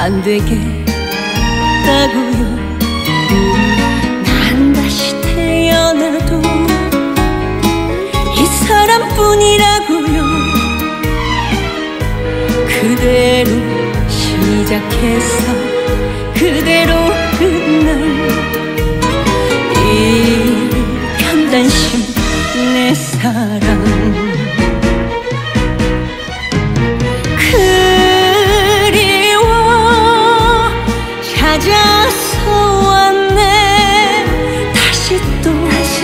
안 되겠다고요. 난 다시 태어나도 이 사람뿐이라고요. 그대로 시작해서 그대로 끝날 이 편단심 내 사랑. 그리워 찾아서 왔네. 다시 또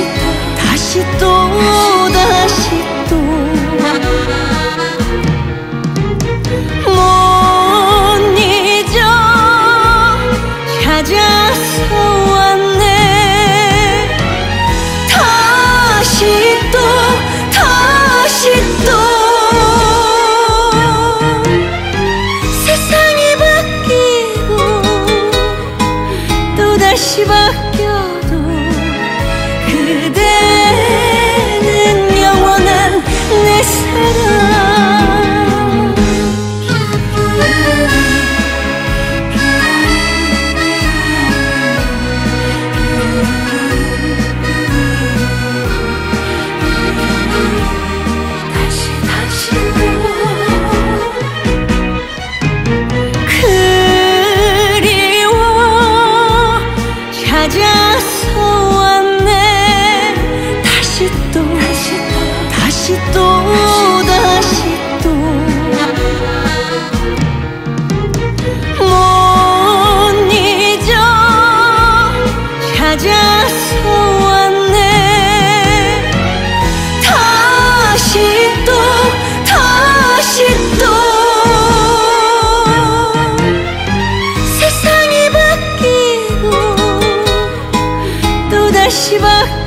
못 잊어 찾아서 왔네. 다시 또 세상이 바뀌고 또다시 바뀌어도 그대는 영원한 내 사랑. 찾아서 왔네. 다시 또 못 잊어 찾아서 왔네. 다시 또 세상이 바뀌고 또다시 바뀌고